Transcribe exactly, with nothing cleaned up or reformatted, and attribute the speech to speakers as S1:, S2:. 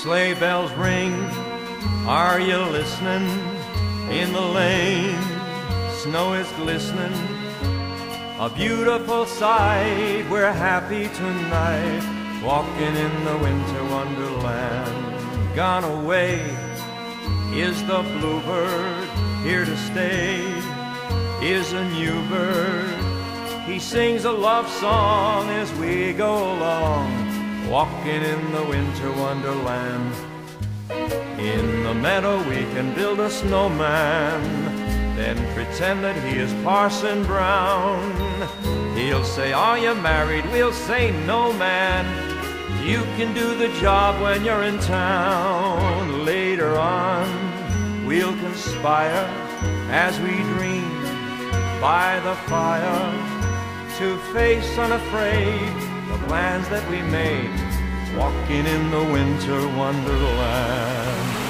S1: Sleigh bells ring, are you listening? In the lane, snow is glistening. A beautiful sight, we're happy tonight, walking in the winter wonderland. Gone away is the bluebird, here to stay is a new bird. He sings a love song as we go along, walking in the winter wonderland. In the meadow we can build a snowman, then pretend that he is Parson Brown. He'll say, are you married? We'll say, no, man. You can do the job when you're in town. Later on, we'll conspire as we dream by the fire to face unafraid the plans that we made, walking in the winter wonderland.